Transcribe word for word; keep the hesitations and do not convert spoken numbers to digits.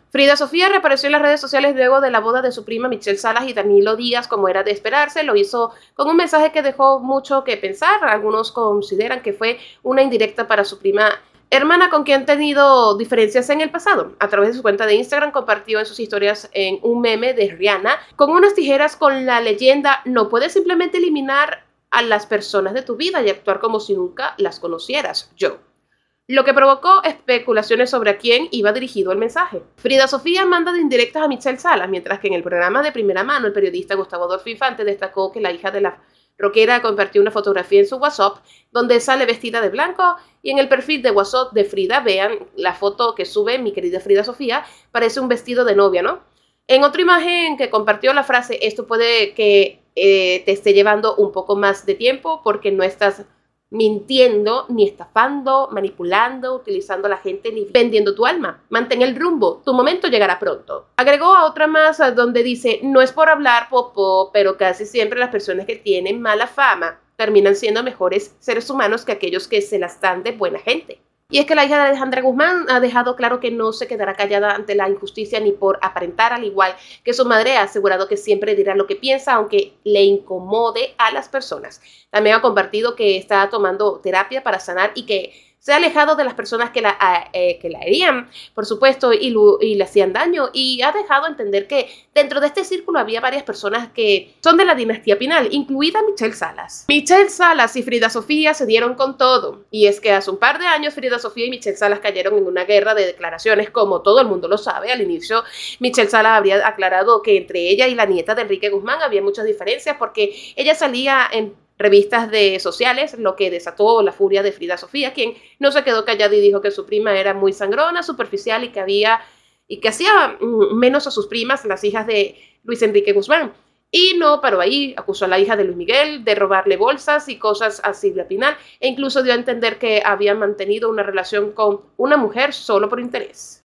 Frida Sofía reapareció en las redes sociales luego de la boda de su prima Michelle Salas y Danilo Díaz, como era de esperarse. Lo hizo con un mensaje que dejó mucho que pensar. Algunos consideran que fue una indirecta para su prima hermana, con quien han tenido diferencias en el pasado. A través de su cuenta de Instagram compartió en sus historias en un meme de Rihanna con unas tijeras con la leyenda: no puedes simplemente eliminar a las personas de tu vida y actuar como si nunca las conocieras, yo. Lo que provocó especulaciones sobre a quién iba dirigido el mensaje. Frida Sofía manda de indirectas a Michelle Salas, mientras que en el programa de Primera Mano el periodista Gustavo Adolfo Infante destacó que la hija de la rockera compartió una fotografía en su WhatsApp donde sale vestida de blanco, y en el perfil de WhatsApp de Frida, vean la foto que sube mi querida Frida Sofía, parece un vestido de novia, ¿no? En otra imagen que compartió la frase: esto puede que eh, te esté llevando un poco más de tiempo porque no estás mintiendo, ni estafando, manipulando, utilizando a la gente, ni vendiendo tu alma. Mantén el rumbo, tu momento llegará pronto. Agregó a otra más donde dice: no es por hablar popó, pero casi siempre las personas que tienen mala fama terminan siendo mejores seres humanos que aquellos que se las dan de buena gente. Y es que la hija de Alejandra Guzmán ha dejado claro que no se quedará callada ante la injusticia ni por aparentar, al igual que su madre ha asegurado que siempre dirá lo que piensa, aunque le incomode a las personas. También ha compartido que está tomando terapia para sanar y que se ha alejado de las personas que la, eh, que la herían, por supuesto, y, lo, y le hacían daño, y ha dejado entender que dentro de este círculo había varias personas que son de la dinastía Pinal, incluida Michelle Salas. Michelle Salas y Frida Sofía se dieron con todo, y es que hace un par de años Frida Sofía y Michelle Salas cayeron en una guerra de declaraciones, como todo el mundo lo sabe. Al inicio, Michelle Salas habría aclarado que entre ella y la nieta de Enrique Guzmán había muchas diferencias porque ella salía en revistas de sociales, lo que desató la furia de Frida Sofía, quien no se quedó callada y dijo que su prima era muy sangrona, superficial y que había y que hacía menos a sus primas, las hijas de Luis Enrique Guzmán. Y no paró ahí, acusó a la hija de Luis Miguel de robarle bolsas y cosas a Silvia Pinal, e incluso dio a entender que había mantenido una relación con una mujer solo por interés.